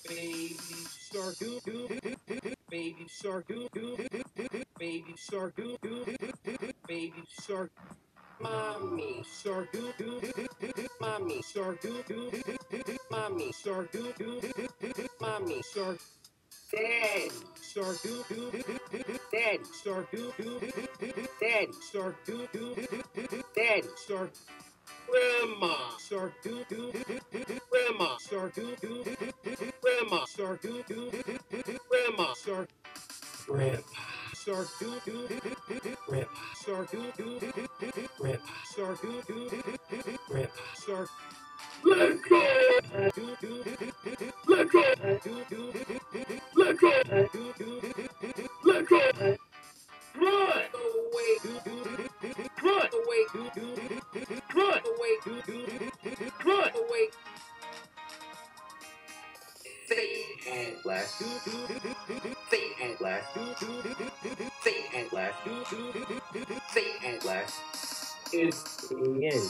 Baby shark doo doo baby shark doo doo baby shark doo doo baby shark mommy shark doo doo mommy shark doo doo mommy shark doo doo mommy shark daddy shark doo doo daddy shark doo doo daddy shark doo doo daddy shark grandma shark doo doo grandma shark doo doo grandma shark doo doo grandma shark grandpa shark doo doo grandpa shark doo doo grandpa shark doo doo grandpa shark let go doo doo let go doo doo let go doo doo let go run away doo doo run away doo doo run away doo doo run away fade and blast fade and blast fade and blast fade and blast it's the end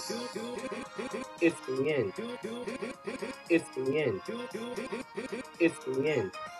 it's the end it's the end it's the end